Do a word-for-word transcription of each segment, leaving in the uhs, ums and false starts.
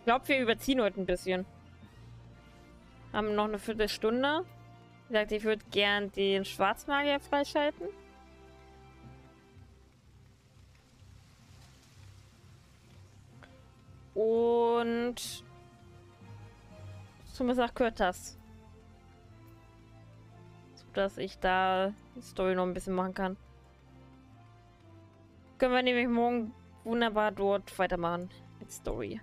glaube, wir überziehen heute ein bisschen. Haben noch eine Viertelstunde. Wie gesagt, ich würde gern den Schwarzmagier freischalten. Und zumindest nach Kurtas. So dass ich da die Story noch ein bisschen machen kann. Können wir nämlich morgen wunderbar dort weitermachen mit Story.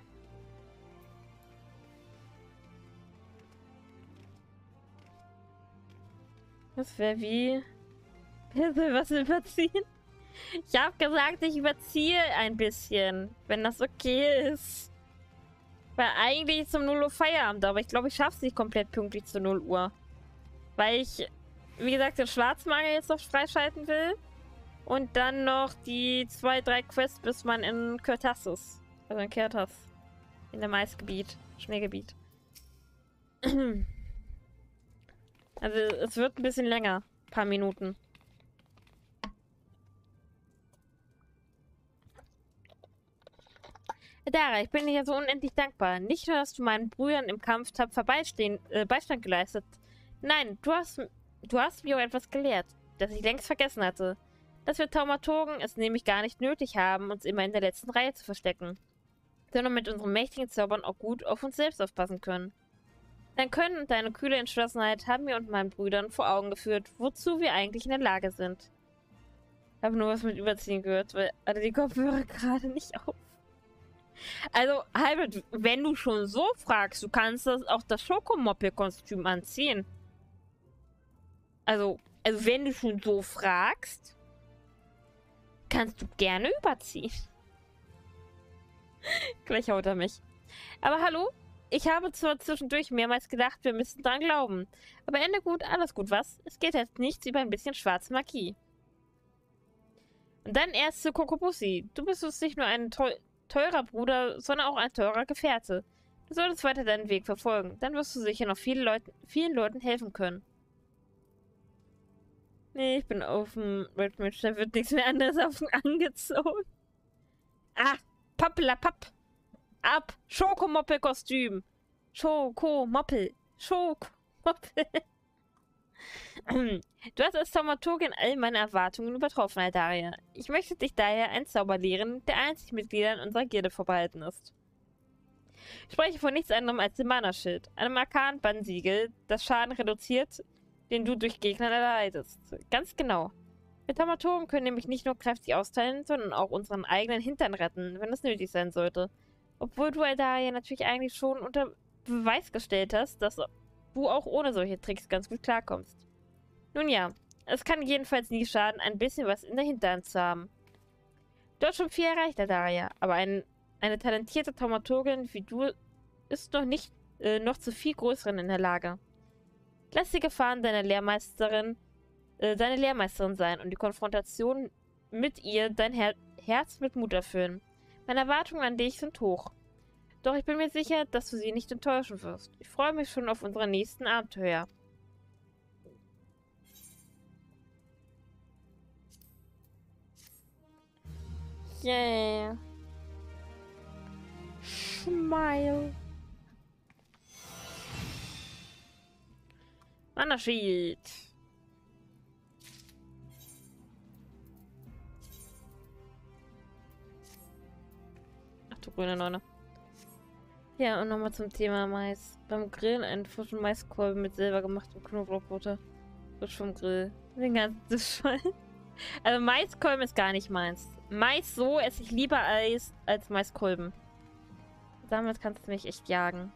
Das wäre wie... Wer will was überziehen? Ich habe gesagt, ich überziehe ein bisschen, wenn das okay ist. Weil eigentlich ist um null Uhr Feierabend, aber ich glaube, ich schaffe es nicht komplett pünktlich zu null Uhr. Weil ich, wie gesagt, den Schwarzmagier jetzt noch freischalten will. Und dann noch die zwei, drei Quests, bis man in Kurtas ist. Also in Kurtas. In dem Eisgebiet. Schneegebiet. Also es wird ein bisschen länger. Ein paar Minuten. Dara, ich bin dir so unendlich dankbar. Nicht nur, dass du meinen Brüdern im Kampf tapfer beistehen, äh, Beistand geleistet. Nein, du hast, du hast mir auch etwas gelehrt, das ich längst vergessen hatte. Dass wir Taumaturgen es nämlich gar nicht nötig haben, uns immer in der letzten Reihe zu verstecken. Sondern mit unseren mächtigen Zaubern auch gut auf uns selbst aufpassen können. Dein Können und deine kühle Entschlossenheit haben mir und meinen Brüdern vor Augen geführt, wozu wir eigentlich in der Lage sind. Ich habe nur was mit Überziehen gehört, weil hatte die Kopfhörer gerade nicht auf. Also, Halbert, wenn du schon so fragst, du kannst das auch das Schokomoppel-Kostüm anziehen. Also, also, wenn du schon so fragst, kannst du gerne überziehen. Gleich haut er mich. Aber hallo, ich habe zwar zwischendurch mehrmals gedacht, wir müssten dran glauben. Aber Ende gut, alles gut, was? Es geht jetzt nichts über ein bisschen schwarze Magie. Und dann erst zu Kokobussi. Du bist uns nicht nur ein teu teurer Bruder, sondern auch ein teurer Gefährte. Du solltest weiter deinen Weg verfolgen. Dann wirst du sicher noch viele Leute, vielen Leuten helfen können. Nee, ich bin auf dem Red Match. Da wird nichts mehr anderes auf den angezogen. Ah, pappelapapp. Ab. Schokomoppel-Kostüm. Schokomoppel. Schokomoppel. Du hast als Taumaturgin all meine Erwartungen übertroffen, Aldaria. Ich möchte dich daher einen Zauber lehren, der einzig Mitgliedern unserer Gilde vorbehalten ist. Ich spreche von nichts anderem als dem Mana-Schild, einem arkanen Bannsiegel, das Schaden reduziert, den du durch Gegner erleidest. Ganz genau. Wir Taumaturgen können nämlich nicht nur kräftig austeilen, sondern auch unseren eigenen Hintern retten, wenn es nötig sein sollte. Obwohl du, Aldaria, natürlich eigentlich schon unter Beweis gestellt hast, dass du auch ohne solche Tricks ganz gut klarkommst. Nun ja, es kann jedenfalls nie schaden, ein bisschen was in der Hinterhand zu haben. Du hast schon viel erreicht, Daria, aber ein, eine talentierte Taumaturgin wie du ist noch nicht äh, noch zu viel Größeren in der Lage. Lass die Gefahren deiner Lehrmeisterin äh, deine Lehrmeisterin sein und die Konfrontation mit ihr dein Her Herz mit Mut erfüllen. Meine Erwartungen an dich sind hoch. Doch ich bin mir sicher, dass du sie nicht enttäuschen wirst. Ich freue mich schon auf unsere nächsten Abenteuer. Yeah. Smile. Mana-Schild. Ach du grüne Nonne. Ja, und nochmal zum Thema Mais. Beim Grillen einen frischen Maiskolben mit selber gemachtem Knoblauchbutter. Frisch vom Grill. Den ganzen Schwein. Also Maiskolben ist gar nicht meins. Mais so esse ich lieber als, als Maiskolben. Damit kannst du mich echt jagen.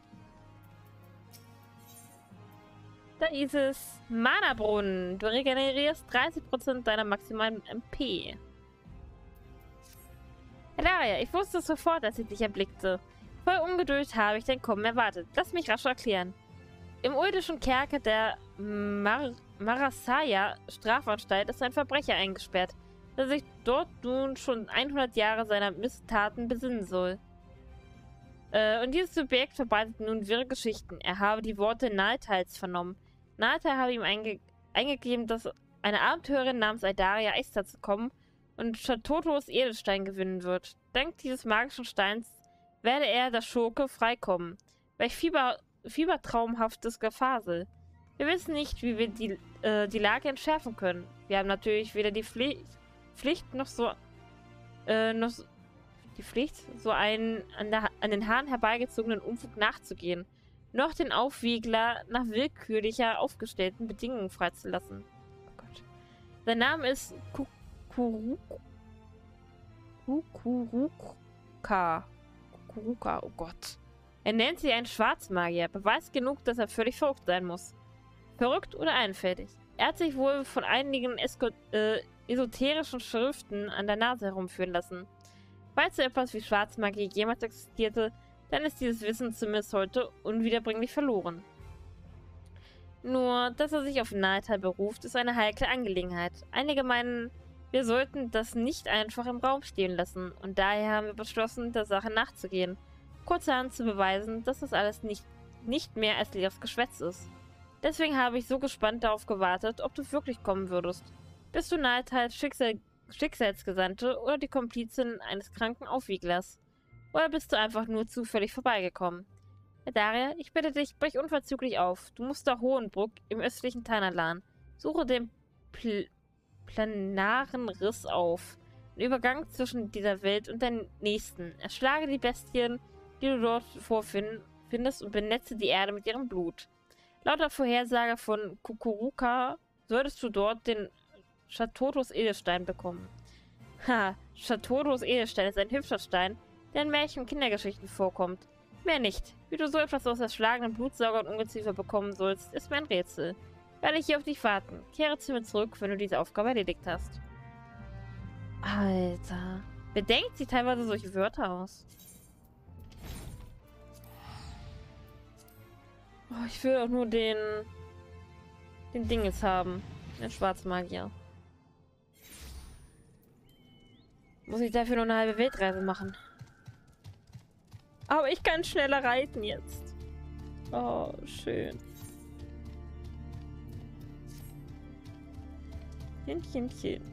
Da ist es. Mana-Brunnen. Du regenerierst dreißig Prozent deiner maximalen M P. Daria, ich wusste sofort, als ich dich erblickte. Voll Ungeduld habe ich dein Kommen erwartet. Lass mich rasch erklären. Im uldischen Kerker der Mar Marasaya Strafanstalt ist ein Verbrecher eingesperrt, der sich dort nun schon hundert Jahre seiner Missetaten besinnen soll. Äh, und dieses Subjekt verbreitet nun wirre Geschichten. Er habe die Worte Naltals vernommen. Naltal habe ihm einge eingegeben, dass eine Abenteurerin namens Aldaria Eistaz kommen und Shatotos Edelstein gewinnen wird. Dank dieses magischen Steins werde er, der Schurke, freikommen. Welch Fieber, fiebertraumhaftes Gefasel. Wir wissen nicht, wie wir die, äh, die Lage entschärfen können. Wir haben natürlich weder die Pflicht, Pflicht noch so, äh, noch so, die Pflicht, so einen an, der, an den Haaren herbeigezogenen Unfug nachzugehen, noch den Aufwiegler nach willkürlicher aufgestellten Bedingungen freizulassen. Oh Gott. Sein Name ist Kukuruk. Kukuruka. Kukuruka, oh Gott. Er nennt sich einen Schwarzmagier. Beweis genug, dass er völlig verrückt sein muss. Verrückt oder einfältig. Er hat sich wohl von einigen Esko äh, esoterischen Schriften an der Nase herumführen lassen. Falls so etwas wie Schwarzmagie jemals existierte, dann ist dieses Wissen zumindest heute unwiederbringlich verloren. Nur, dass er sich auf Nahtal beruft, ist eine heikle Angelegenheit. Einige meinen, wir sollten das nicht einfach im Raum stehen lassen, und daher haben wir beschlossen, der Sache nachzugehen. Kurzerhand zu beweisen, dass das alles nicht, nicht mehr als leeres Geschwätz ist. Deswegen habe ich so gespannt darauf gewartet, ob du wirklich kommen würdest. Bist du Nahtal Schicksal Schicksalsgesandte oder die Komplizin eines kranken Aufwieglers? Oder bist du einfach nur zufällig vorbeigekommen? Daria, ich bitte dich, brich unverzüglich auf. Du musst nach Hohenbruck im östlichen Tanalan. Suche den Pl planaren Riss auf. Den Übergang zwischen dieser Welt und der nächsten. Erschlage die Bestien, die du dort vorfindest, und benetze die Erde mit ihrem Blut. Laut der Vorhersage von Kukuruka solltest du dort den Schatotos Edelstein bekommen. Ha, Schatotos Edelstein ist ein hübscher Stein, der in Märchen und Kindergeschichten vorkommt. Mehr nicht. Wie du so etwas aus erschlagenen Blutsauger und Ungeziefer bekommen sollst, ist mir ein Rätsel. Werde ich hier auf dich warten. Kehre zu mir zurück, wenn du diese Aufgabe erledigt hast. Alter. Bedenkt sie teilweise solche Wörter aus. Oh, ich will auch nur den... den Dinges haben. Den Schwarzmagier. Muss ich dafür noch eine halbe Weltreise machen. Aber ich kann schneller reiten jetzt. Oh, schön. Händchenchen.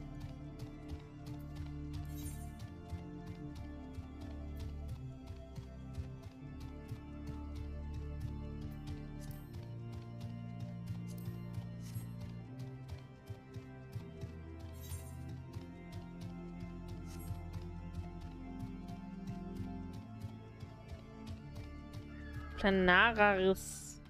Planarer Riss.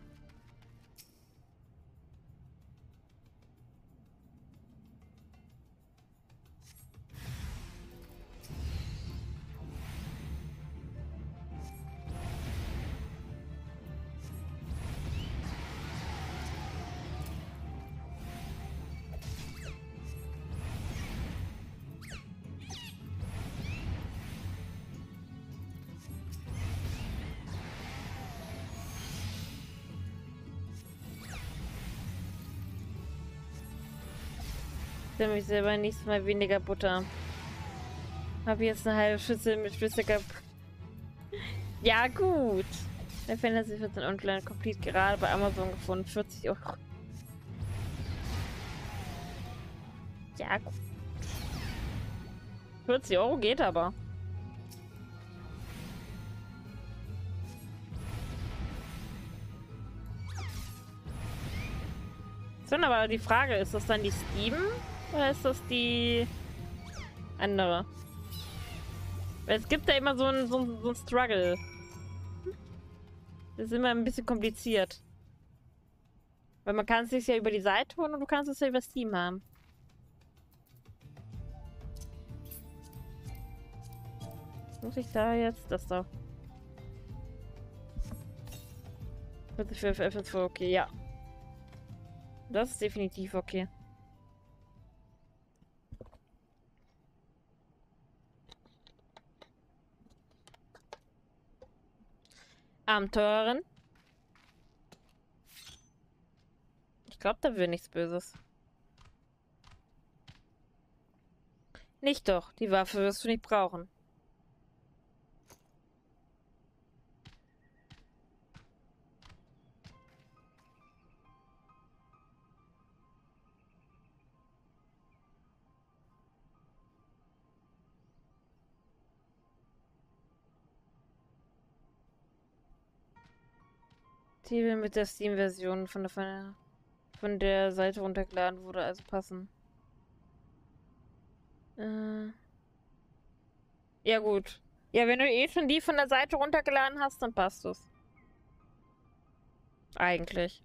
Mich selber nächstes Mal weniger Butter. Habe jetzt eine halbe Schüssel mit flüssiger... Ja, gut. Der Fantasy vierzehn Online Complete gerade bei Amazon gefunden. vierzig Euro. Ja, gut. vierzig Euro geht aber. So, aber die Frage, ist das dann die Steam? Oder ist das die andere? Weil es gibt ja immer so ein, so ein, so ein Struggle. Das ist immer ein bisschen kompliziert. Weil man kann es sich ja über die Seite holen und du kannst es ja über Steam haben. Muss ich da jetzt? Das da. vierzig für F S V, okay, ja. Das ist definitiv okay. Abenteurerin. Ich glaube, da will nichts Böses. Nicht doch. Die Waffe wirst du nicht brauchen. Kompatibel mit der Steam-Version von der, von der von der Seite runtergeladen wurde, also passen. Äh. Ja gut. Ja, wenn du eh schon die von der Seite runtergeladen hast, dann passt es. Eigentlich.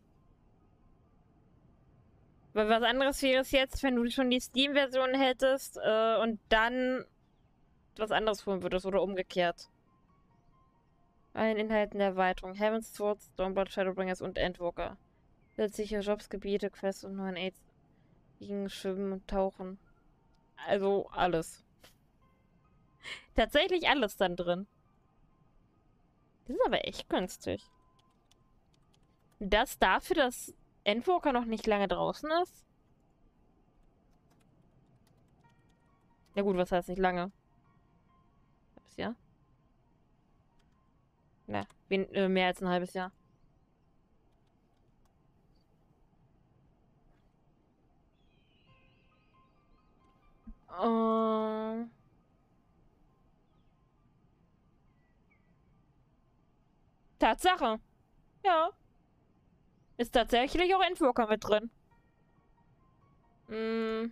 Weil was anderes wäre es jetzt, wenn du schon die Steam-Version hättest äh, und dann was anderes holen würdest oder umgekehrt. Allen Inhalten der Erweiterung. Heaven's Sword, Stormblood, Shadowbringers und Endwalker. Zusätzliche Jobs, Gebiete, Quests und neuen Aids gegen Schwimmen und Tauchen. Also alles. Tatsächlich alles dann drin. Das ist aber echt günstig. Das dafür, dass Endwalker noch nicht lange draußen ist? Ja gut, was heißt nicht lange? Halbes Jahr? Na, wen, äh, mehr als ein halbes Jahr. Uh... Tatsache. Ja. Ist tatsächlich auch Endwalker mit drin. Mm.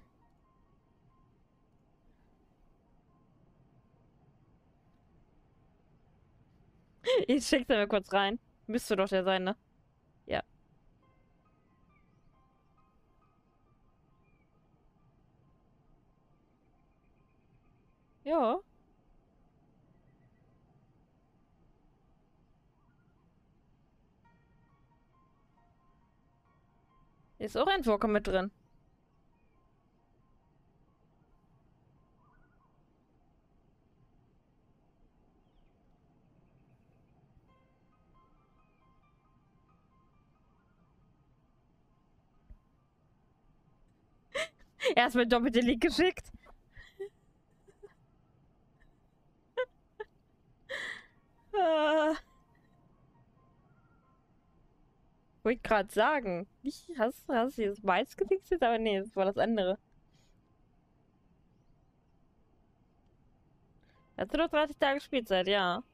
Ich schick's mir kurz rein. Müsste doch der sein, ne? Ja. Ja. Ist auch Endwalker mit drin. Erstmal doppelte Link geschickt. ah. Wollte ich gerade sagen. Ich, hast, hast du das Mais gefixt? Aber nee, das war das andere. Hast du doch dreißig Tage Spielzeit, ja.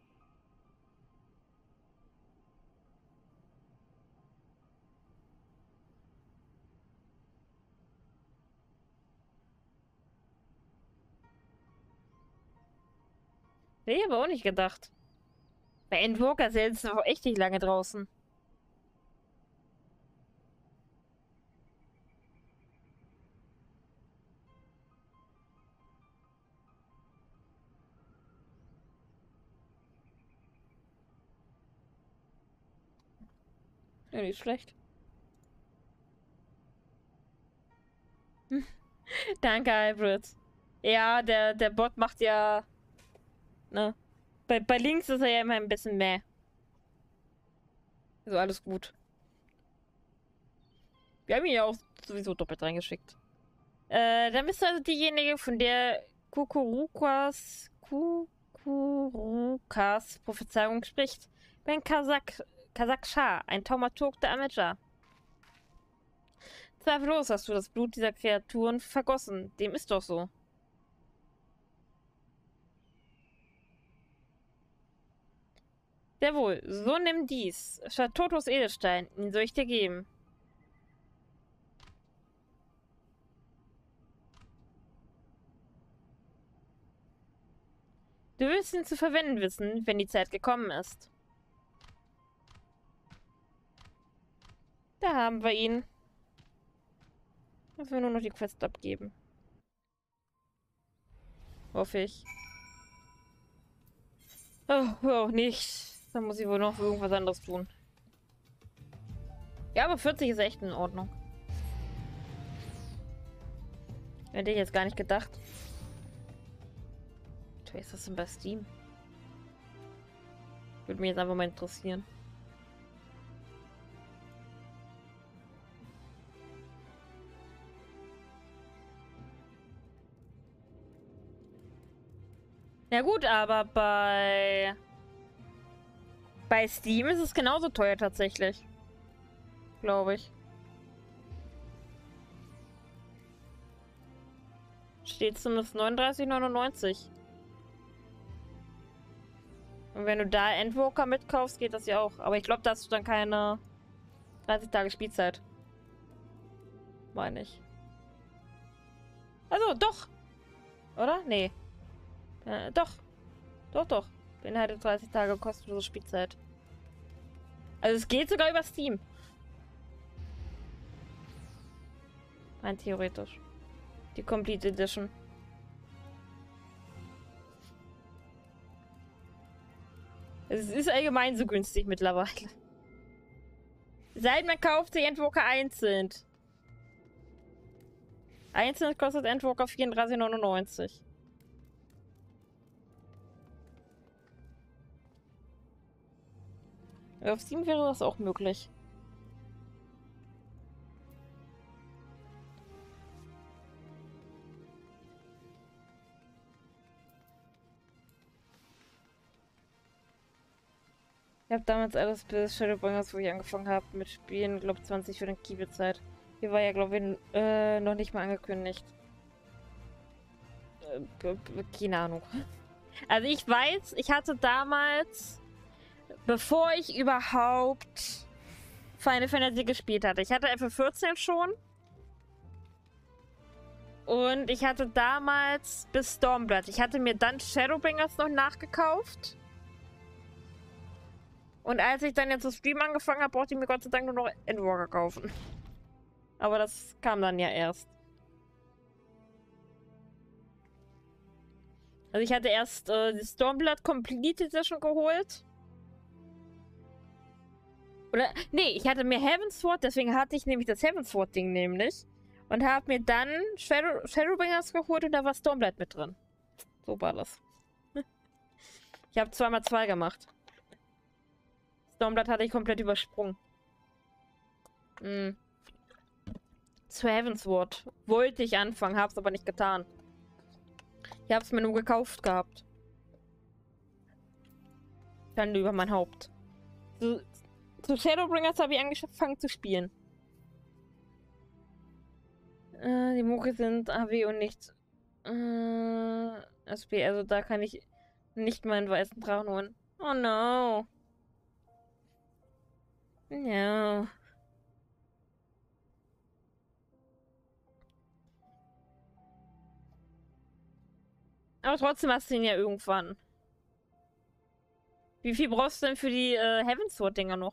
Nee, aber auch nicht gedacht. Bei Endwalker ist er jetzt noch echt nicht lange draußen. Ja, nicht schlecht. Danke, Hybrid. Ja, der, der Bot macht ja... Ne? Bei, bei Links ist er ja immer ein bisschen mehr. Also alles gut. Wir haben ihn ja auch sowieso doppelt reingeschickt. Äh, dann bist du also diejenige, von der Kukurukas... Kukurukas Prophezeiung spricht. Ben Kazak... Kazak-Shah, ein Taumaturg der Amaja. Zweifellos hast du das Blut dieser Kreaturen vergossen. Dem ist doch so. Sehr wohl. So nimm dies. Shatotos Edelstein. Den soll ich dir geben. Du wirst ihn zu verwenden wissen, wenn die Zeit gekommen ist. Da haben wir ihn. Müssen wir nur noch die Quest abgeben. Hoffe ich. Oh, auch nicht. Dann muss ich wohl noch irgendwas anderes tun. Ja, aber vierzig ist echt in Ordnung. Hätte ich jetzt gar nicht gedacht. Wie ist das denn bei Steam? Würde mich jetzt einfach mal interessieren. Ja gut, aber bei... Bei Steam ist es genauso teuer tatsächlich. Glaube ich. Steht zumindest neununddreißig neunundneunzig. Und wenn du da Endwalker mitkaufst, geht das ja auch. Aber ich glaube, da hast du dann keine dreißig Tage Spielzeit. Meine ich. Also, doch. Oder? Nee. Äh, doch. Doch, doch. Beinhaltet dreißig Tage kostenlose Spielzeit. Also es geht sogar über Steam. Rein theoretisch. Die Complete Edition. Es ist allgemein so günstig mittlerweile. Seit man kauft sich Endwalker einzeln. Einzeln kostet Endwalker vierunddreißig neunundneunzig. Auf Steam wäre das auch möglich. Ich habe damals alles bis Shadowbringers, wo ich angefangen habe mit Spielen, glaube zwanzig für den Kiwi-Zeit. Hier war ja, glaube ich, äh, noch nicht mal angekündigt. Äh, keine Ahnung. Also ich weiß, ich hatte damals, bevor ich überhaupt Final Fantasy gespielt hatte, ich hatte F F vierzehn schon. Und ich hatte damals bis Stormblood. Ich hatte mir dann Shadowbringers noch nachgekauft. Und als ich dann jetzt zu streamen angefangen habe, brauchte ich mir Gott sei Dank nur noch Endwalker kaufen. Aber das kam dann ja erst. Also ich hatte erst äh, die Stormblood Complete Edition geholt. Oder, nee, ich hatte mir Heavensward, deswegen hatte ich nämlich das Heavensward-Ding nämlich. Und habe mir dann Shadow, Shadowbringers geholt und da war Stormblood mit drin. So war das. Ich habe zweimal zwei gemacht. Stormblood hatte ich komplett übersprungen. Hm. Zu Heavensward wollte ich anfangen, hab's aber nicht getan. Ich hab's mir nur gekauft gehabt. Dann über mein Haupt. Zu, zu Shadowbringers habe ich angefangen zu spielen. Äh, die Mucke sind A W und nicht äh, S P. Also da kann ich nicht meinen weißen Drachen holen. Oh no. No. Aber trotzdem hast du ihn ja irgendwann. Wie viel brauchst du denn für die äh, Heavensward-Dinger noch?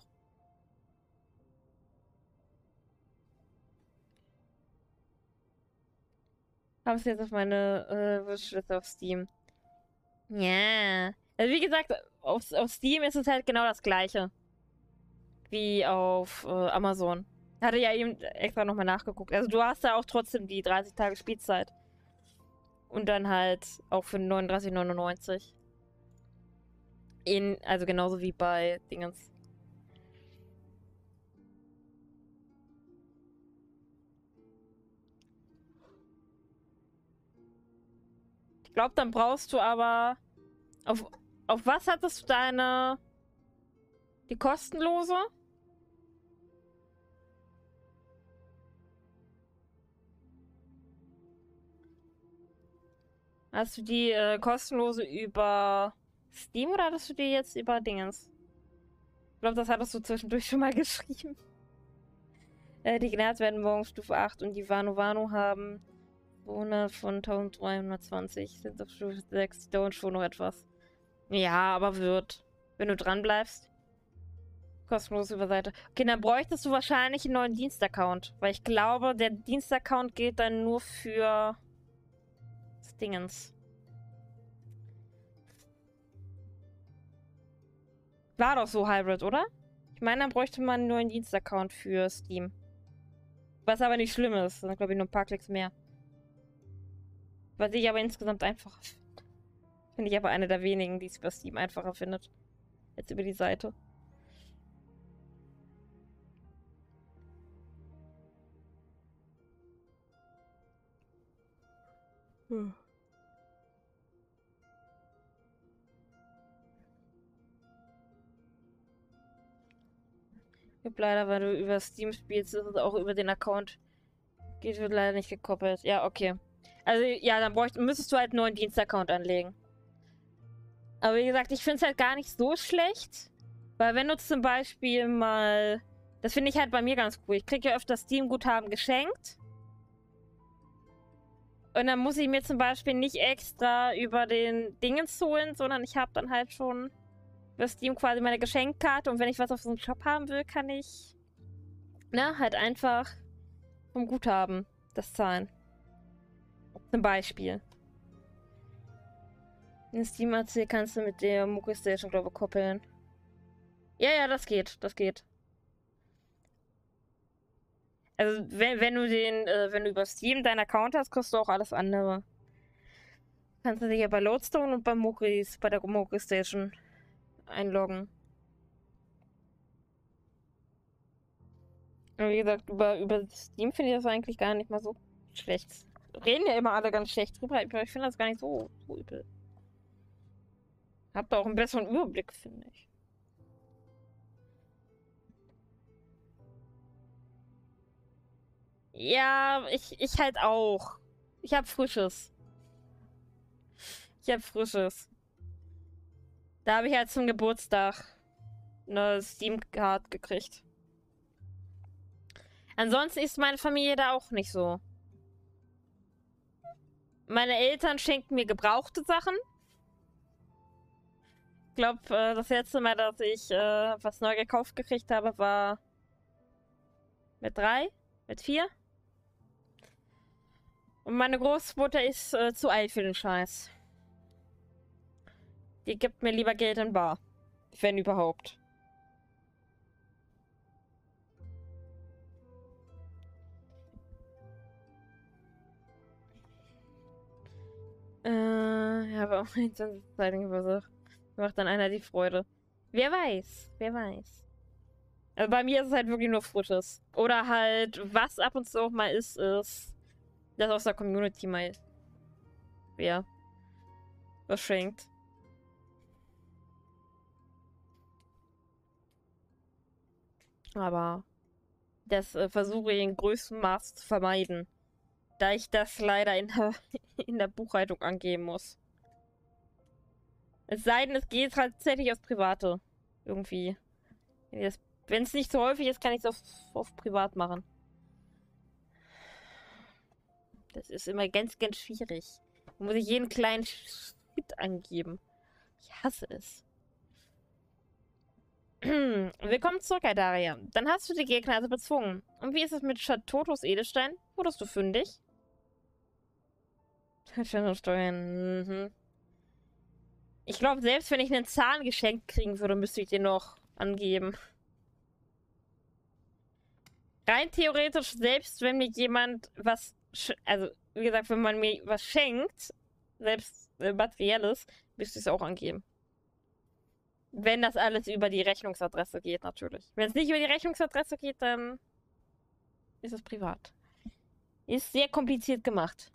Habe es jetzt auf meine äh, Wishlist auf Steam. Ja. Also wie gesagt, auf, auf Steam ist es halt genau das gleiche. Wie auf äh, Amazon. Hatte ja eben extra nochmal nachgeguckt. Also du hast da auch trotzdem die dreißig Tage Spielzeit. Und dann halt auch für neununddreißig neunundneunzig. In, also genauso wie bei Dingens. Ich glaube, dann brauchst du aber... Auf, auf was hattest du deine... Die kostenlose? Hast du die äh, kostenlose über Steam oder hattest du die jetzt über Dingens? Ich glaube, das hattest du zwischendurch schon mal geschrieben. Äh, die Gnats werden morgen Stufe acht und die Wano Wano haben zweihundert von dreizehnhundertzwanzig. Sind auf Stufe sechs. Die dauern schon noch etwas. Ja, aber wird. Wenn du dran bleibst. Kostenlos über Seite. Okay, dann bräuchtest du wahrscheinlich einen neuen Dienstaccount. Weil ich glaube, der Dienstaccount gilt dann nur für das Dingens. War doch so Hybrid, oder? Ich meine, dann bräuchte man einen neuen Dienstaccount für Steam. Was aber nicht schlimm ist. Das sind, glaube ich, nur ein paar Klicks mehr. Was ich aber insgesamt einfacher finde. Finde ich aber eine der wenigen, die es über Steam einfacher findet. Jetzt über die Seite. Hm. Ich hab leider, weil du über Steam spielst, ist es auch über den Account. Geht, wird leider nicht gekoppelt. Ja, okay. Also, ja, dann bräucht, müsstest du halt einen neuen Dienstaccount anlegen. Aber wie gesagt, ich finde es halt gar nicht so schlecht. Weil wenn du zum Beispiel mal Das finde ich halt bei mir ganz cool. Ich kriege ja öfter Steam-Guthaben geschenkt. Und dann muss ich mir zum Beispiel nicht extra über den Dingens holen, sondern ich habe dann halt schon über Steam quasi meine Geschenkkarte. Und wenn ich was auf so einem Shop haben will, kann ich, ne, halt einfach vom Guthaben das zahlen. Zum Beispiel. Den Steam-A C kannst du mit der Mucke Station, glaube ich, koppeln. Ja, ja, das geht. Das geht. Also, wenn, wenn du den, äh, wenn du über Steam deinen Account hast, kriegst du auch alles andere. Kannst du dich ja bei Lodestone und bei Mokris, bei der Mokri Station einloggen. Und wie gesagt, über, über Steam finde ich das eigentlich gar nicht mal so schlecht. Reden ja immer alle ganz schlecht drüber, aber ich finde das gar nicht so, so übel. Habt da auch einen besseren Überblick, finde ich. Ja, ich, ich halt auch. Ich hab Frisches. Ich hab Frisches. Da habe ich halt zum Geburtstag eine Steam-Card gekriegt. Ansonsten ist meine Familie da auch nicht so. Meine Eltern schenken mir gebrauchte Sachen. Ich glaube, äh, das letzte Mal, dass ich äh, was neu gekauft gekriegt habe, war mit drei, mit vier. Und meine Großmutter ist äh, zu alt für den Scheiß. Die gibt mir lieber Geld in bar. Wenn überhaupt. Äh, ja, aber auch einundzwanzig Geburtstag macht dann einer die Freude. Wer weiß, wer weiß. Also bei mir ist es halt wirklich nur Frisches. Oder halt, was ab und zu auch mal ist, ist das aus der Community mal wer was schenkt. Aber das äh, versuche ich in größtem Maß zu vermeiden. Da ich das leider in der, in der Buchhaltung angeben muss. Es sei denn, es geht tatsächlich aufs Private. Irgendwie. Wenn es nicht so häufig ist, kann ich es auf, auf Privat machen. Das ist immer ganz, ganz schwierig. Da muss ich jeden kleinen Schritt angeben. Ich hasse es. Willkommen zurück, Aldaria. Dann hast du die Gegner also bezwungen. Und wie ist es mit Chatotos Edelstein? Wurdest du fündig? Steuern. Mhm. Ich glaube, selbst wenn ich einen Zahn geschenkt kriegen würde, müsste ich den noch angeben. Rein theoretisch, selbst wenn mir jemand was, also wie gesagt, wenn man mir was schenkt, selbst äh, materielles, müsste ich es auch angeben. Wenn das alles über die Rechnungsadresse geht, natürlich. Wenn es nicht über die Rechnungsadresse geht, dann ist es privat. Ist sehr kompliziert gemacht.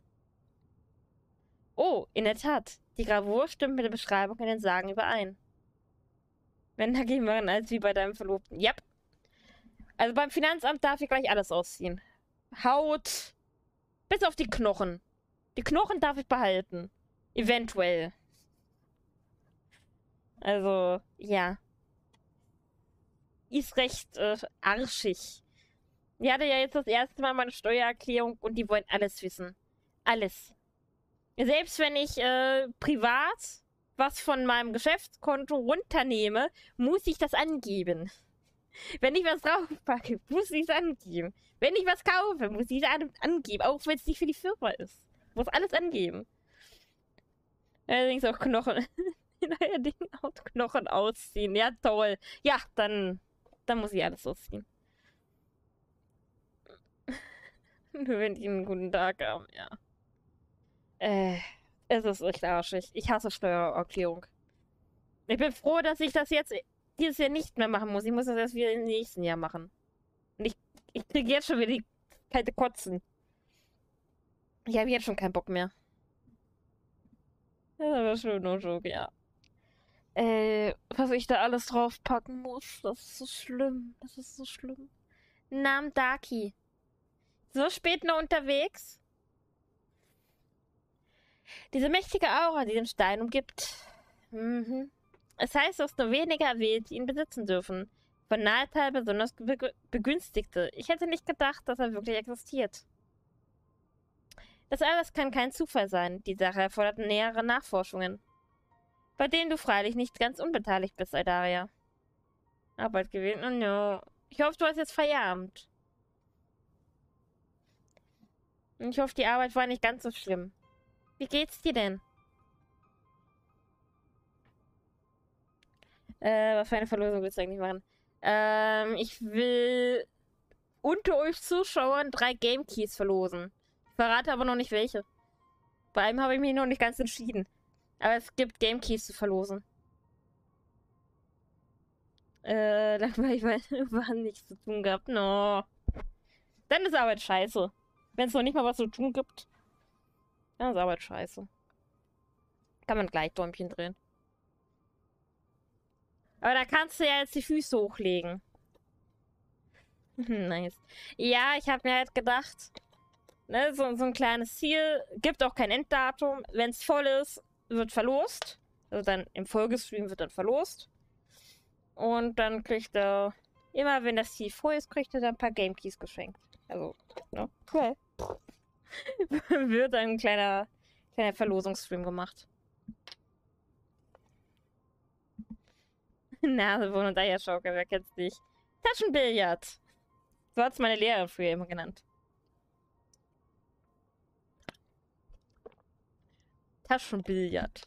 Oh, in der Tat. Die Gravur stimmt mit der Beschreibung in den Sagen überein. Wenn da gehen wir als wie bei deinem Verlobten. Yep. Also beim Finanzamt darf ich gleich alles ausziehen. Haut. Bis auf die Knochen. Die Knochen darf ich behalten. Eventuell. Also, ja. Ist recht äh, arschig. Ich hatte ja jetzt das erste Mal meine Steuererklärung und die wollen alles wissen. Alles. Selbst wenn ich äh, privat was von meinem Geschäftskonto runternehme, muss ich das angeben. Wenn ich was draufpacke, muss ich es angeben. Wenn ich was kaufe, muss ich es an angeben. Auch wenn es nicht für die Firma ist. Muss alles angeben. Allerdings auch Knochen. Neuerdings auch Knochen ausziehen. Ja, toll. Ja, dann, dann muss ich alles ausziehen. Nur wenn die einen guten Tag haben, ja. Äh, es ist echt arschig. Ich hasse Steuererklärung. Ich bin froh, dass ich das jetzt dieses Jahr nicht mehr machen muss. Ich muss das erst wieder im nächsten Jahr machen. Und ich, ich kriege jetzt schon wieder die kalte Kotzen. Ich habe jetzt schon keinen Bock mehr. Das ist aber schön und schon, ja. Äh, was ich da alles draufpacken muss, das ist so schlimm. Das ist so schlimm. Namen Daki. So spät noch unterwegs? Diese mächtige Aura, die den Stein umgibt. Mhm. Es heißt, dass nur wenige erwählt, die ihn besitzen dürfen. Von Naltal besonders be begünstigte. Ich hätte nicht gedacht, dass er wirklich existiert. Das alles kann kein Zufall sein. Die Sache erfordert nähere Nachforschungen. Bei denen du freilich nicht ganz unbeteiligt bist, Eldaria. Arbeit gewählt? Oh no. Ich hoffe, du hast jetzt Feierabend. Ich hoffe, die Arbeit war nicht ganz so schlimm. Wie geht's dir denn? Äh, was für eine Verlosung willst du eigentlich machen? Ähm, ich will unter euch Zuschauern drei Game Keys verlosen. Ich verrate aber noch nicht welche. Bei einem habe ich mich noch nicht ganz entschieden. Aber es gibt Game Keys zu verlosen. Äh, langweilig, weil wir nichts zu tun gehabt. No. Dann ist Arbeit scheiße. Wenn es noch nicht mal was zu tun gibt, dann ist Arbeit scheiße. Kann man gleich Däumchen drehen. Aber da kannst du ja jetzt die Füße hochlegen. Nice. Ja, ich habe mir halt gedacht, ne, so, so ein kleines Ziel, gibt auch kein Enddatum. Wenn es voll ist, wird verlost. Also dann im Folgestream wird dann verlost. Und dann kriegt er, immer wenn das Ziel voll ist, kriegt er dann ein paar Game Keys geschenkt. Also, ne? Cool. Wird ein kleiner, kleiner Verlosungsstream gemacht. Nasewurm und Eierschaukel, wer kennt's nicht? Taschenbillard. So hat's meine Lehrerin früher immer genannt. Taschenbillard.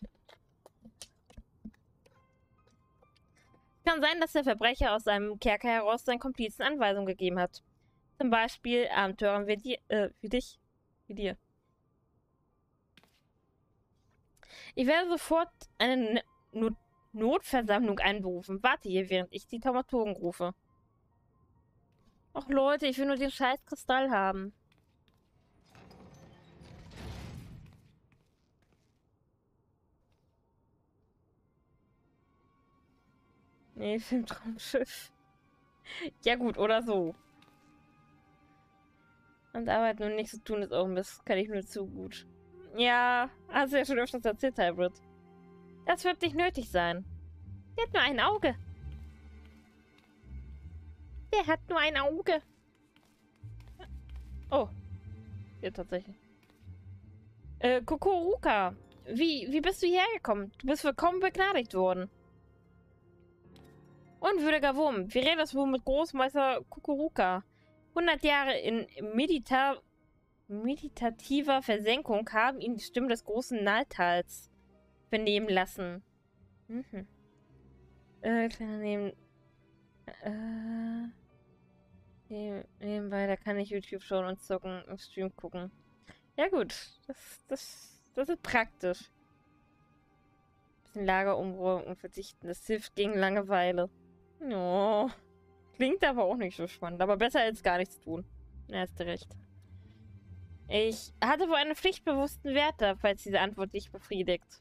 Kann sein, dass der Verbrecher aus seinem Kerker heraus seinen Komplizen Anweisungen gegeben hat. Zum Beispiel Abenteurern wie, die, äh, wie dich. Wie dir. Ich werde sofort eine Not Notversammlung einberufen. Warte hier, während ich die Taumaturgen rufe. Ach Leute, ich will nur den scheiß Kristall haben. Nee, Filmtraumschiff. Ja gut, oder so. Und Arbeit nur nichts zu tun ist auch ein bisschen, kann ich nur zu gut. Ja, hast du ja schon öfters erzählt, Hybrid. Das wird nicht nötig sein. Der hat nur ein Auge. Der hat nur ein Auge. Oh. Ja, tatsächlich. Äh, Kokoruka. Wie, wie bist du hierher gekommen? Du bist willkommen begnadigt worden. Unwürdiger Wurm. Wir reden das wohl mit Großmeister Kokoruka. hundert Jahre in Medita meditativer Versenkung haben ihn die Stimme des großen Naltals vernehmen lassen. Mhm. Äh, kleiner Neben... Äh... Neben, nebenbei, da kann ich YouTube schauen und zocken, im Stream gucken. Ja gut, das, das, das ist praktisch. Bisschen Lager umräumen und verzichten, das hilft gegen Langeweile. Oh, klingt aber auch nicht so spannend, aber besser als gar nichts tun. Ja, hast du recht. Ich hatte wohl einen pflichtbewussten Wärter, falls diese Antwort dich befriedigt.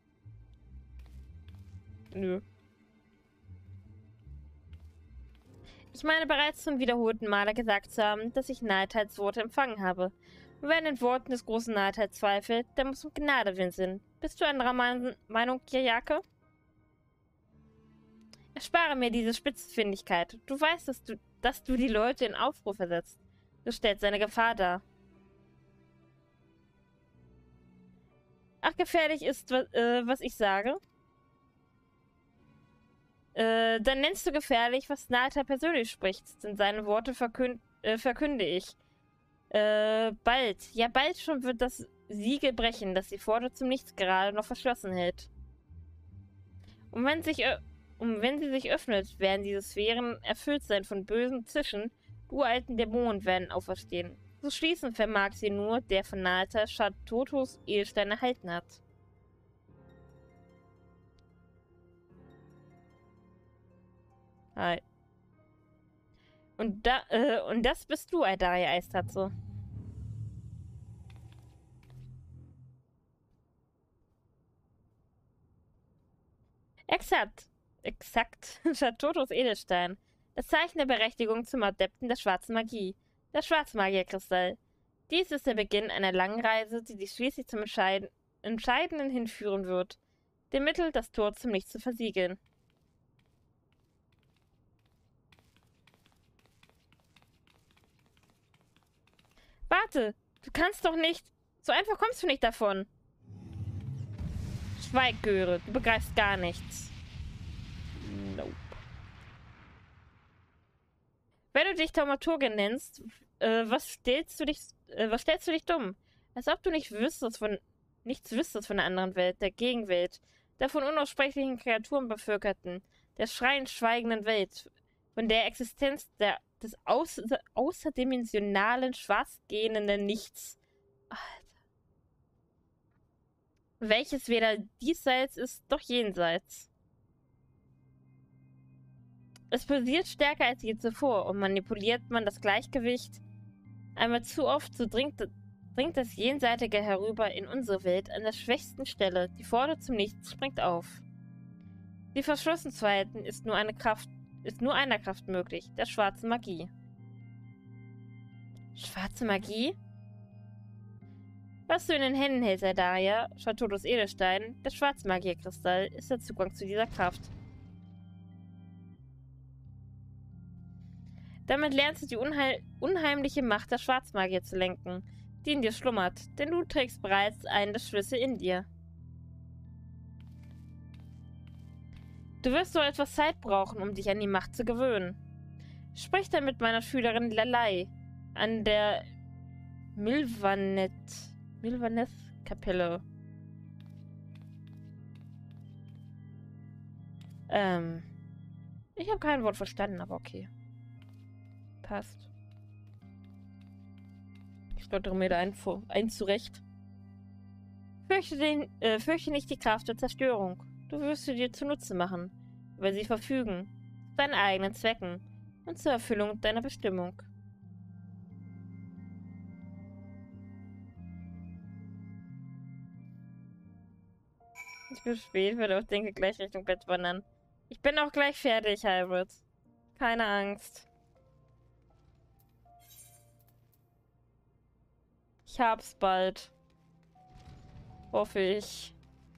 Nö. Ich meine bereits zum wiederholten Male gesagt zu haben, dass ich Naltals Worte empfangen habe. Und wer an den Worten des großen Naltals zweifelt, der muss um Gnade willen. Bist du anderer Meinung, Kiryake? Erspare mir diese Spitzfindigkeit. Du weißt, dass du, dass du die Leute in Aufruhr versetzt. Du stellst eine Gefahr dar. Ach, gefährlich ist, was, äh, was ich sage? Äh, dann nennst du gefährlich, was Naltal persönlich spricht, denn seine Worte verkünd äh, verkünde ich. Äh, bald, ja bald schon wird das Siegel brechen, das die Pforte zum Nichts gerade noch verschlossen hält. Und wenn, sich, und wenn sie sich öffnet, werden diese Sphären erfüllt sein von bösen Zischen, uralten Dämonen werden auferstehen. Zu schließen vermag sie nur, der von Naltal Shatotos Edelstein erhalten hat. Hi. Und, da, äh, und das bist du, Eldaria Eistatze. Exakt. Exakt. Shatotos Edelstein. Das Zeichen der Berechtigung zum Adepten der schwarzen Magie. Der Schwarzmagierkristall. Dies ist der Beginn einer langen Reise, die dich schließlich zum Entscheiden Entscheidenden hinführen wird. Dem Mittel, das Tor zum Nichts zu versiegeln. Warte, du kannst doch nicht... So einfach kommst du nicht davon. Schweig, Göre, du begreifst gar nichts. Nope. Wenn du dich Thaumaturgin nennst, äh, was stellst du dich, äh, was stellst du dich dumm? Als ob du nicht wüsstest von, nichts wüsstest von der anderen Welt, der Gegenwelt, der von unaussprechlichen Kreaturen bevölkerten, der schreiend schweigenden Welt, von der Existenz der, des außer, außerdimensionalen, schwarzgehenden Nichts. Alter. Welches weder diesseits ist, doch jenseits. Es pulsiert stärker als je zuvor und manipuliert man das Gleichgewicht. Einmal zu oft, so dringt, dringt das Jenseitige herüber in unsere Welt an der schwächsten Stelle. Die Pforte zum Nichts springt auf. Die verschlossen zu halten ist nur eine Kraft, ist nur einer Kraft möglich, der schwarzen Magie. Schwarze Magie? Was du in den Händen hältst, Eldaria, Schatotos Edelstein, der Schwarzmagierkristall, ist der Zugang zu dieser Kraft. Damit lernst du die unheil unheimliche Macht der Schwarzmagier zu lenken, die in dir schlummert, denn du trägst bereits einen der Schlüssel in dir. Du wirst nur etwas Zeit brauchen, um dich an die Macht zu gewöhnen. Sprich dann mit meiner Schülerin Lalai an der Milvanet Milvaneth-Kapelle. Ähm. Ich habe kein Wort verstanden, aber okay. Passt. Ich stottere mir da ein, ein zurecht. Fürchte, den, äh, fürchte nicht die Kraft der Zerstörung. Du wirst sie dir zunutze machen, über sie verfügen, zu deinen eigenen Zwecken und zur Erfüllung deiner Bestimmung. Ich bin spät, werde auch denke gleich Richtung Bett wandern. Ich bin auch gleich fertig, Hybrid. Keine Angst. Ich hab's bald. Hoffe ich.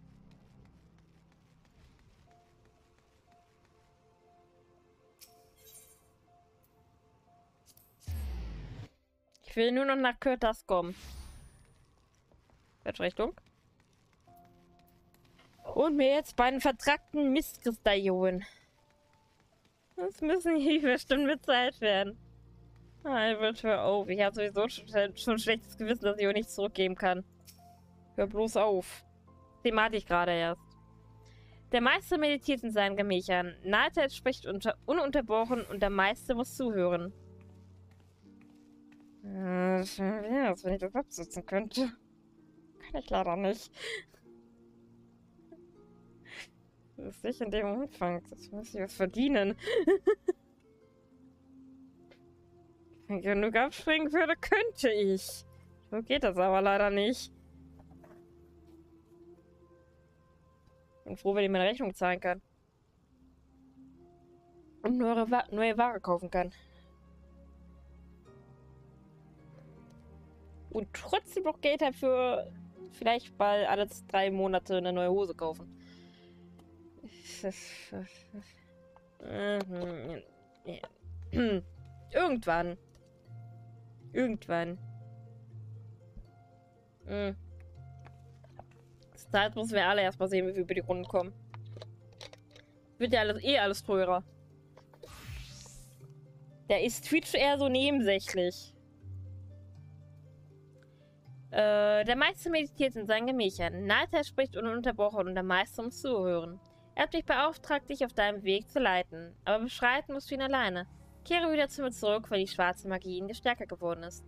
Ich will nur noch nach Kurtas kommen. Welche Richtung? Und mir jetzt beiden vertrackten Mistkristall holen. Das müssen hier bestimmt bezahlt werden. Albert, hör auf. Ich habe sowieso schon, schon schlechtes Gewissen, dass ich auch nichts zurückgeben kann. Hör bloß auf. Thematik ich gerade erst. Der Meister meditiert in seinen Gemächern. Naltet spricht unter, ununterbrochen und der Meister muss zuhören. Äh, schön wär's, wenn ich das absitzen könnte. Kann ich leider nicht. Das ist nicht in dem Umfang. Das muss ich was verdienen. Wenn ich genug abspringen würde, könnte ich. So geht das aber leider nicht. Bin froh, wenn ich meine Rechnung zahlen kann. Und neue, Wa neue Ware kaufen kann. Und trotzdem noch Geld habe für vielleicht mal alle drei Monate eine neue Hose kaufen. Irgendwann. Irgendwann. Hm. Das Zeit müssen wir alle erstmal sehen, wie wir über die Runden kommen. Wird ja alles, eh alles teurer. Da ist Twitch eher so nebensächlich. Äh, der Meister meditiert in seinen Gemächern. Nalta spricht ununterbrochen und der Meister muss zuhören. Er hat dich beauftragt, dich auf deinem Weg zu leiten. Aber beschreiten musst du ihn alleine. Kehre wieder zu mir zurück, weil die schwarze Magie in dir stärker geworden ist.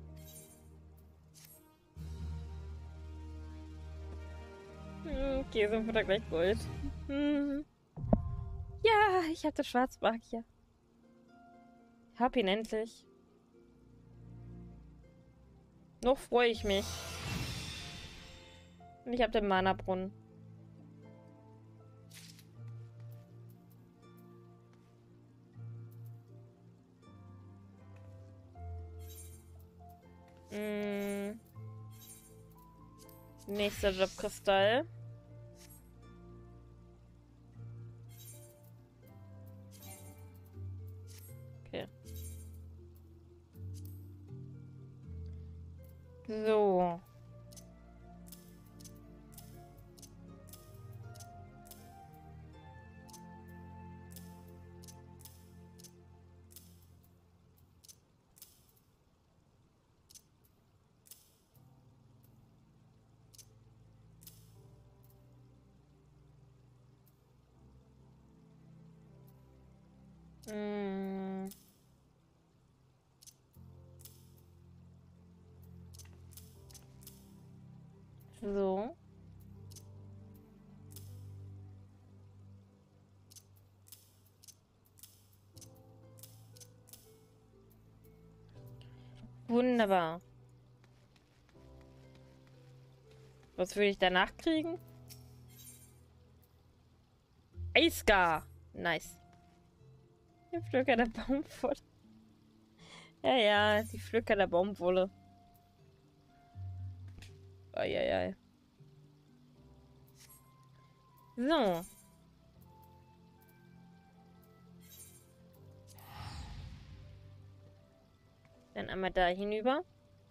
Hm, okay, sind wir da gleich Gold. Hm. Ja, ich hatte Schwarzmagier. Ich hab ihn endlich. Noch freue ich mich. Und ich habe den Mana-Brunnen. Mm. Nächster Jobkristall. Okay. So. Mm. So. Wunderbar. Was würde ich danach kriegen? Eiska. Nice. Die Pflücker der Baumwolle. Ja, ja, die Pflücker der Baumwolle. Eieiei. So. Dann einmal da hinüber.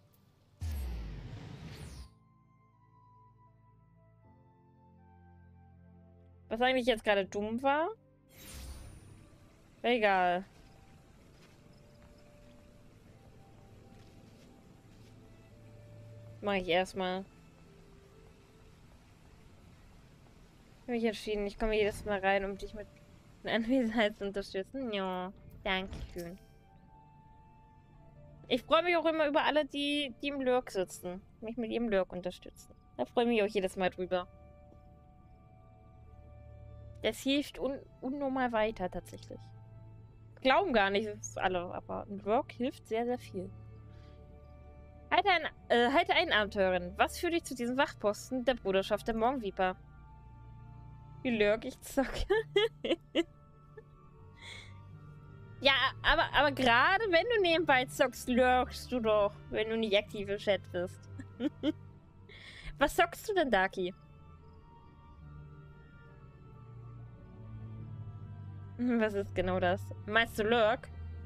Was eigentlich jetzt gerade dumm war? Egal. Mache ich erstmal. Ich habe mich entschieden, ich komme jedes Mal rein, um dich mit Anwesenheit zu unterstützen. Ja, danke schön. Ich freue mich auch immer über alle, die, die im Lurk sitzen. Mich mit ihrem Lurk unterstützen. Da freue ich mich auch jedes Mal drüber. Das hilft un unnormal weiter, tatsächlich. Glauben gar nicht alle, aber ein Lurk hilft sehr, sehr viel. Halte ein, äh, halte ein, Abenteurerin. Was führt dich zu diesem Wachposten der Bruderschaft der Morgenviper? Wie Lurk, ich zocke. Ja, aber, aber gerade wenn du nebenbei zockst, lurkst du doch, wenn du nicht aktiv im Chat bist. Was zockst du denn, Daki? Was ist genau das? Meinst du Lurk?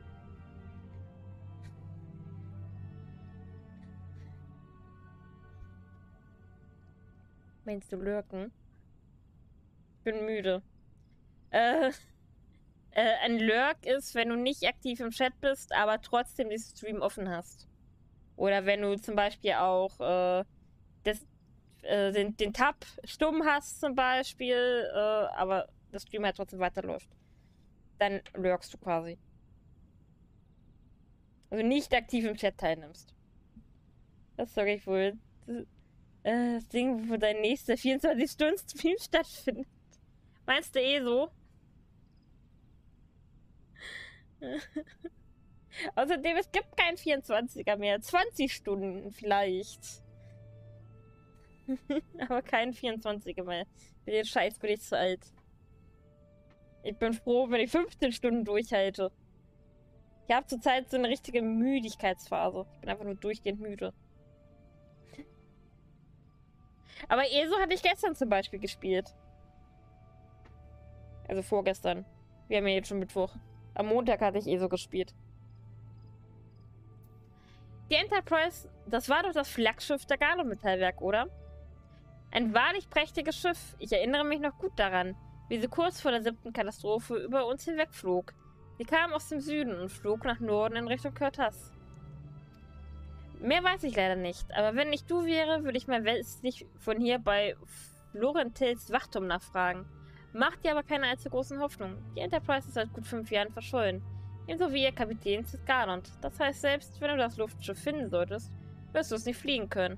Meinst du Lurken? Ich bin müde. Äh... Äh, ein Lurk ist, wenn du nicht aktiv im Chat bist, aber trotzdem den Stream offen hast. Oder wenn du zum Beispiel auch äh, das, äh, den, den Tab stumm hast zum Beispiel, äh, aber das Stream halt trotzdem weiterläuft. Dann lurkst du quasi. Also nicht aktiv im Chat teilnimmst. Das sage ich wohl. Das, äh, das Ding, wo dein nächster vierundzwanzig-Stunden-Stream stattfindet. Meinst du eh so? Außerdem, es gibt keinen vierundzwanziger mehr. zwanzig Stunden vielleicht. Aber keinen vierundzwanziger mehr. Für den Scheiß bin ich zu alt. Ich bin froh, wenn ich fünfzehn Stunden durchhalte. Ich habe zurzeit so eine richtige Müdigkeitsphase. Ich bin einfach nur durchgehend müde. Aber E S O hatte ich gestern zum Beispiel gespielt. Also vorgestern. Wir haben ja jetzt schon Mittwoch. Am Montag hatte ich E S O gespielt. Die Enterprise, das war doch das Flaggschiff der Galo-Metallwerk, oder? Ein wahrlich prächtiges Schiff. Ich erinnere mich noch gut daran, wie sie kurz vor der siebten Katastrophe über uns hinwegflog. Sie kam aus dem Süden und flog nach Norden in Richtung Curtas. Mehr weiß ich leider nicht, aber wenn nicht du wäre, würde ich mal westlich von hier bei Florentils Wachturm nachfragen. Macht dir aber keine allzu großen Hoffnungen. Die Enterprise ist seit gut fünf Jahren verschollen. Ebenso wie ihr Kapitän Cisgarland. Das heißt, selbst wenn du das Luftschiff finden solltest, wirst du es nicht fliegen können.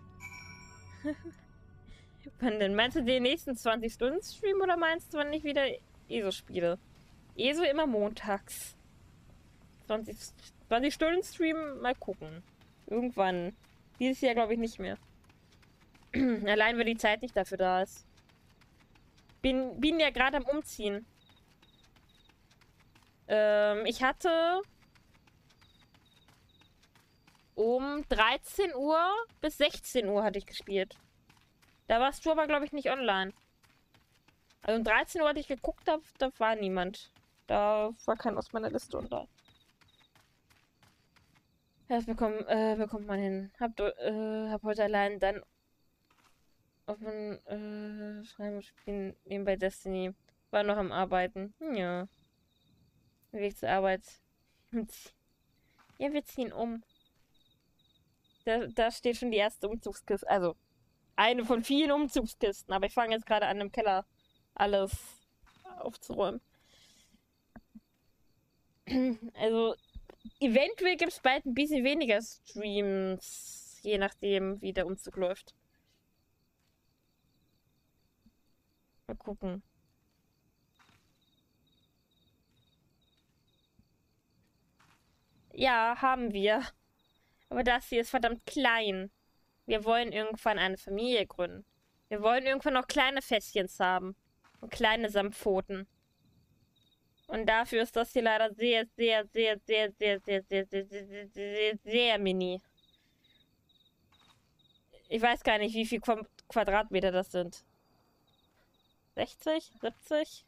Wann denn? Meinst du den nächsten zwanzig Stunden Stream oder meinst du, wann ich wieder E S O spiele? E S O immer montags. zwanzig, zwanzig Stunden Stream, mal gucken. Irgendwann. Dieses Jahr glaube ich nicht mehr. Allein, weil die Zeit nicht dafür da ist. Bin, bin ja gerade am Umziehen. Ähm, ich hatte um dreizehn Uhr bis sechzehn Uhr hatte ich gespielt. Da warst du aber, glaube ich, nicht online. Also um dreizehn Uhr hatte ich geguckt, da, da war niemand. Da war kein aus meiner Liste online. Das bekommt, äh, bekommt man hin. Hab, äh, hab heute allein dann offen, äh, schreiben und spielen nebenbei Destiny. War noch am Arbeiten. Ja. Weg zur Arbeit. Ja, wir ziehen um. Da, da steht schon die erste Umzugskiste. Also, eine von vielen Umzugskisten. Aber ich fange jetzt gerade an, im Keller alles aufzuräumen. Also, eventuell gibt es bald ein bisschen weniger Streams. Je nachdem, wie der Umzug läuft. Mal gucken. Ja, haben wir. Aber das hier ist verdammt klein. Wir wollen irgendwann eine Familie gründen. Wir wollen irgendwann noch kleine Fässchens haben. Und kleine Samtpfoten. Und dafür ist das hier leider sehr, sehr, sehr, sehr, sehr, sehr, sehr, sehr, sehr, sehr, sehr, sehr mini. Ich weiß gar nicht, wie viel Quadratmeter das sind. sechzig? siebzig?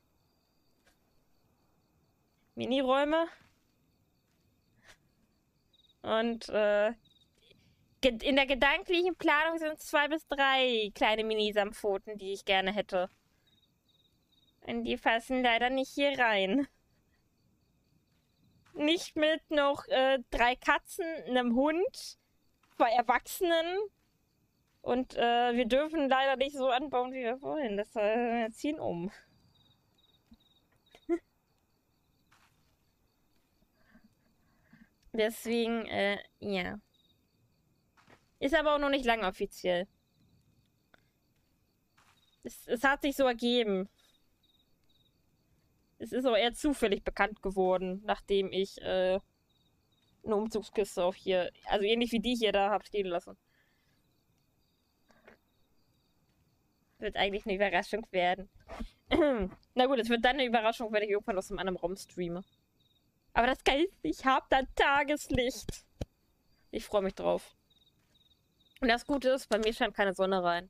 Miniräume? Und äh, in der gedanklichen Planung sind es zwei bis drei kleine Mini-Samtpfoten, die ich gerne hätte. Und die passen leider nicht hier rein. Nicht mit noch äh, drei Katzen, einem Hund, zwei Erwachsenen. Und äh, wir dürfen leider nicht so anbauen, wie wir wollen. Das äh, wir ziehen um. Deswegen, äh, ja. Ist aber auch noch nicht lange offiziell. Es, es hat sich so ergeben. Es ist auch eher zufällig bekannt geworden, nachdem ich äh, eine Umzugskiste auch hier, also ähnlich wie die hier da, habe stehen lassen. Wird eigentlich eine Überraschung werden. Na gut, es wird dann eine Überraschung, wenn ich irgendwann aus einem anderen Raum streame. Aber das Geil, ich habe dann Tageslicht. Ich freue mich drauf. Und das Gute ist, bei mir scheint keine Sonne rein.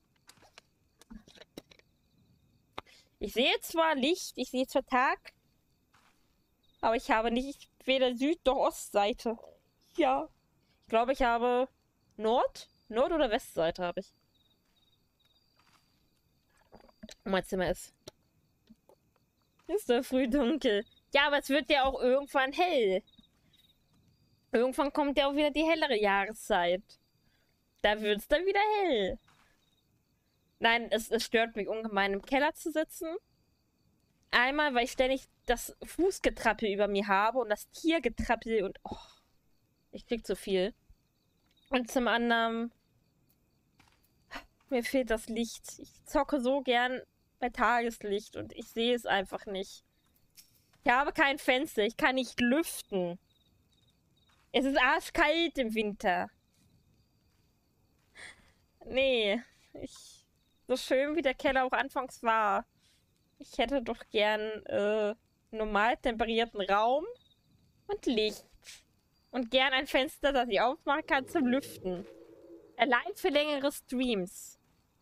Ich sehe zwar Licht, ich sehe zwar Tag, aber ich habe nicht weder Süd- noch Ostseite. Ja. Ich glaube, ich habe Nord? Nord- oder Westseite habe ich. Und mein Zimmer ist. Ist doch früh dunkel. Ja, aber es wird ja auch irgendwann hell. Irgendwann kommt ja auch wieder die hellere Jahreszeit. Da wird es dann wieder hell. Nein, es, es stört mich ungemein, im Keller zu sitzen. Einmal, weil ich ständig das Fußgetrappel über mir habe und das Tiergetrappel und oh, ich krieg zu viel. Und zum anderen, mir fehlt das Licht. Ich zocke so gern bei Tageslicht und ich sehe es einfach nicht. Ich habe kein Fenster, ich kann nicht lüften. Es ist arschkalt im Winter. Nee, ich... So schön wie der Keller auch anfangs war. Ich hätte doch gern äh, normal temperierten Raum und Licht. Und gern ein Fenster, das ich aufmachen kann zum Lüften. Allein für längere Streams.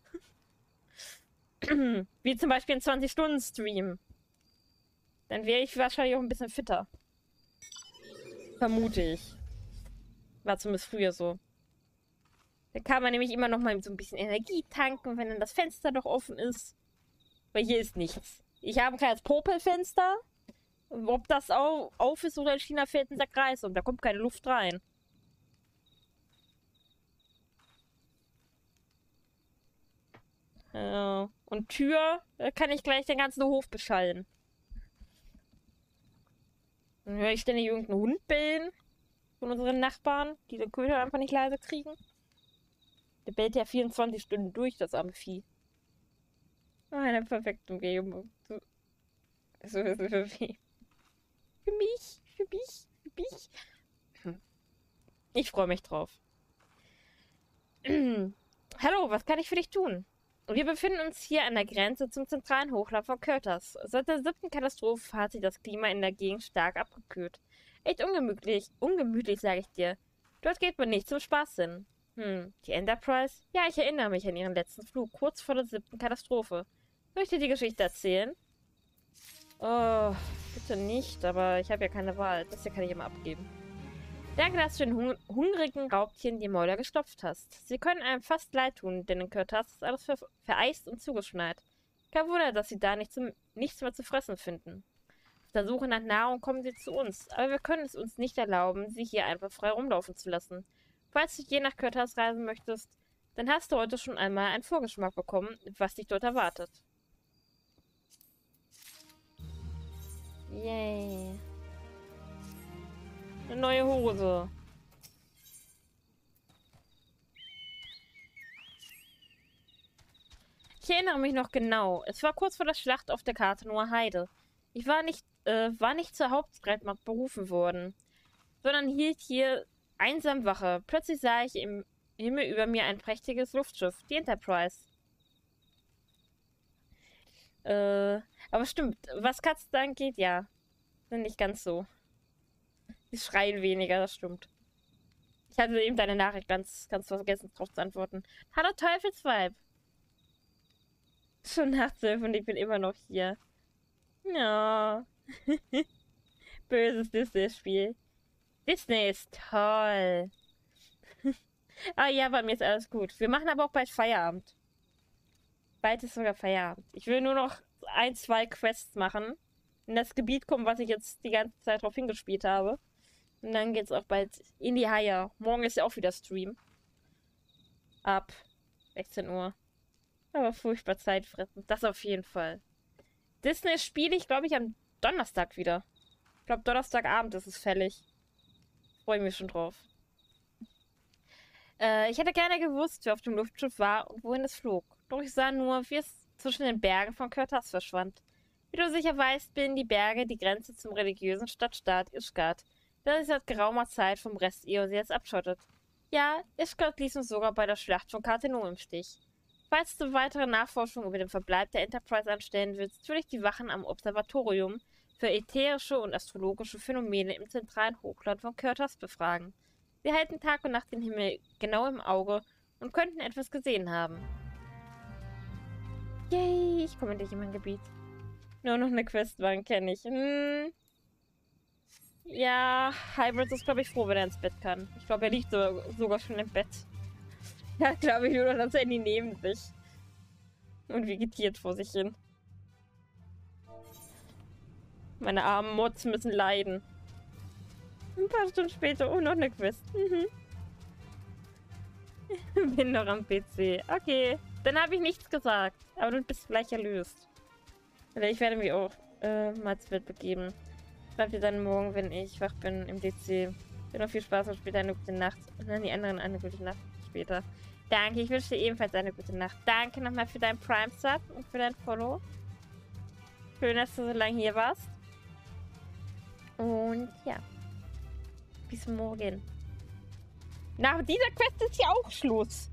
Wie zum Beispiel ein zwanzig-Stunden-Stream. Dann wäre ich wahrscheinlich auch ein bisschen fitter. Vermute ich. War zumindest früher so. Da kann man nämlich immer noch mal so ein bisschen Energie tanken, wenn dann das Fenster noch offen ist. Weil hier ist nichts. Ich habe ein kleines Popelfenster. Ob das auch auf ist oder in China fällt ein Sack Reis und da kommt keine Luft rein. Ja. Und Tür, da kann ich gleich den ganzen Hof beschallen. Dann höre ich ständig irgendeinen Hund bellen von unseren Nachbarn, die den Köder einfach nicht leise kriegen. Der bellt ja vierundzwanzig Stunden durch, das arme Vieh. Oh, eine perfekte Umgebung. So, so, so, für mich. Für mich, für mich, für mich. Hm. Ich freue mich drauf. Hallo, was kann ich für dich tun? Wir befinden uns hier an der Grenze zum zentralen Hochland von Curtis. Seit der siebten Katastrophe hat sich das Klima in der Gegend stark abgekühlt. Echt ungemütlich, ungemütlich, sage ich dir. Dort geht man nicht zum Spaß hin. Hm, die Enterprise? Ja, ich erinnere mich an ihren letzten Flug, kurz vor der siebten Katastrophe. Möchte die Geschichte erzählen? Oh, bitte nicht, aber ich habe ja keine Wahl. Das hier kann ich immer abgeben. Danke, dass du den hung hungrigen Raubtieren die Mäuler gestopft hast. Sie können einem fast leid tun, denn in Kirtas ist alles ver vereist und zugeschneit. Kein Wunder, dass sie da nicht zum, nichts mehr zu fressen finden. Auf der Suche nach Nahrung kommen sie zu uns, aber wir können es uns nicht erlauben, sie hier einfach frei rumlaufen zu lassen. Falls du je nach Kirtas reisen möchtest, dann hast du heute schon einmal einen Vorgeschmack bekommen, was dich dort erwartet. Yay. Eine neue Hose. Ich erinnere mich noch genau. Es war kurz vor der Schlacht auf der Kartenower Heide. Ich war nicht, äh, war nicht zur Hauptstreitmacht berufen worden, sondern hielt hier einsam Wache. Plötzlich sah ich im Himmel über mir ein prächtiges Luftschiff, die Enterprise. Äh, aber stimmt, was Katzen angeht, ja. Sind nicht ganz so. Die schreien weniger, das stimmt. Ich hatte eben deine Nachricht ganz, ganz vergessen, darauf zu antworten. Hallo Teufelsweib. Schon nach zwölf und ich bin immer noch hier. Ja. Böses Disney-Spiel. Disney ist toll. Ah ja, bei mir ist alles gut. Wir machen aber auch bald Feierabend. Bald ist sogar Feierabend. Ich will nur noch ein, zwei Quests machen. In das Gebiet kommen, was ich jetzt die ganze Zeit drauf hingespielt habe. Und dann geht's auch bald in die Haie. Morgen ist ja auch wieder Stream. Ab sechzehn Uhr. Aber furchtbar zeitfressend. Das auf jeden Fall. Disney spiele ich, glaube ich, am Donnerstag wieder. Ich glaube, Donnerstagabend ist es fällig. Freue mich schon drauf. Äh, ich hätte gerne gewusst, wer auf dem Luftschiff war und wohin es flog. Doch ich sah nur, wie es zwischen den Bergen von Kirtas verschwand. Wie du sicher weißt, bilden die Berge die Grenze zum religiösen Stadtstaat Ishgard, der sich seit geraumer Zeit vom Rest Eosias abschottet. Ja, Ishgard ließ uns sogar bei der Schlacht von Cartenon im Stich. Falls du weitere Nachforschungen über den Verbleib der Enterprise anstellen willst, würde ich die Wachen am Observatorium für ätherische und astrologische Phänomene im zentralen Hochland von Kirtas befragen. Sie halten Tag und Nacht den Himmel genau im Auge und könnten etwas gesehen haben. Yay, ich komme endlich in mein Gebiet. Nur noch eine Questwagen kenne ich. Hm. Ja, Hybrid ist, glaube ich, froh, wenn er ins Bett kann. Ich glaube, er liegt so, sogar schon im Bett. Ja, glaube ich, nur noch das Handy neben sich. Und vegetiert vor sich hin. Meine armen Mods müssen leiden. Ein paar Stunden später, oh, noch eine Quest. Mhm. Bin noch am P C. Okay, dann habe ich nichts gesagt. Aber du bist gleich erlöst. Ich werde mich auch äh, mal ins Bett begeben. Schreib dir dann morgen, wenn ich wach bin, im D C. Dir noch viel Spaß und später eine gute Nacht. Und dann die anderen eine gute Nacht später. Danke, ich wünsche dir ebenfalls eine gute Nacht. Danke nochmal für deinen Prime-Sub und für dein Follow. Schön, dass du so lange hier warst. Und ja. Bis morgen. Nach dieser Quest ist ja auch Schluss.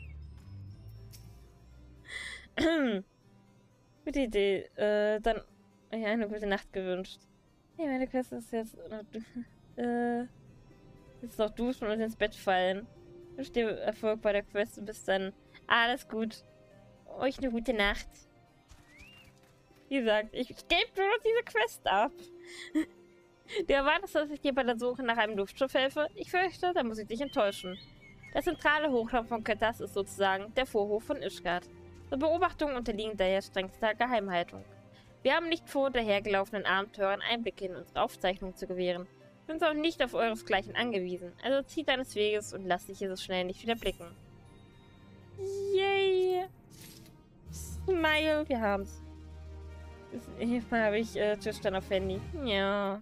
Gute Idee. Äh, dann ja, eine gute Nacht gewünscht. Ja, meine Quest ist jetzt äh, jetzt noch duschen und ins Bett fallen. Ich wünsche dir Erfolg bei der Quest und bis dann. Alles gut. Euch eine gute Nacht. Wie gesagt, ich, ich gebe nur noch diese Quest ab. Du erwartest, dass ich dir bei der Suche nach einem Luftschiff helfe? Ich fürchte, da muss ich dich enttäuschen. Das zentrale Hochland von Kirtas ist sozusagen der Vorhof von Ishgard. Die Beobachtungen unterliegen daher strengster Geheimhaltung. Wir haben nicht vor, dahergelaufenen Abenteurern Einblicke in unsere Aufzeichnungen zu gewähren. Wir sind auch nicht auf euresgleichen angewiesen, also zieh deines Weges und lass dich hier so schnell nicht wieder blicken. Yay! Smile, wir haben's. Hier habe ich äh, Tischstand auf Handy. Ja.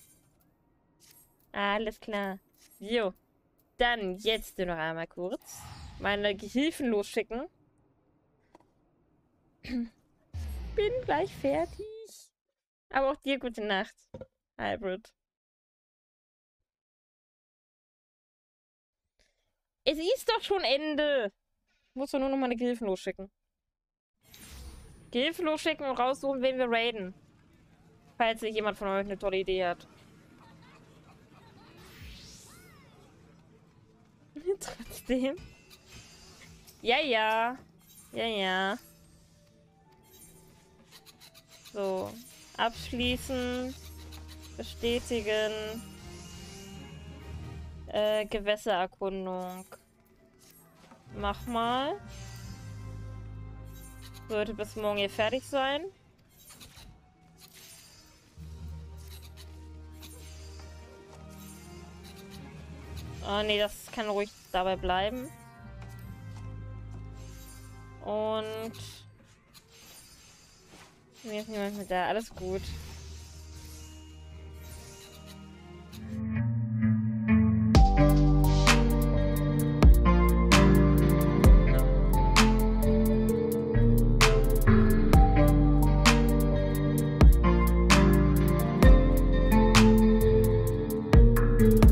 Alles klar. So. Dann jetzt nur noch einmal kurz meine Gehilfen losschicken. Bin gleich fertig. Aber auch dir gute Nacht, Hybrid. Es ist doch schon Ende. Ich muss doch nur noch meine Gehilfen losschicken. Gehilfen losschicken und raussuchen, wen wir raiden. Falls sich jemand von euch eine tolle Idee hat. Trotzdem. Ja, ja. Ja, ja. So. Abschließen. Bestätigen. Äh, Gewässererkundung. Mach mal. Sollte bis morgen hier fertig sein. Oh nee, das kann ruhig dabei bleiben. Und... Mir ist niemand mehr da. Alles gut. Thank you.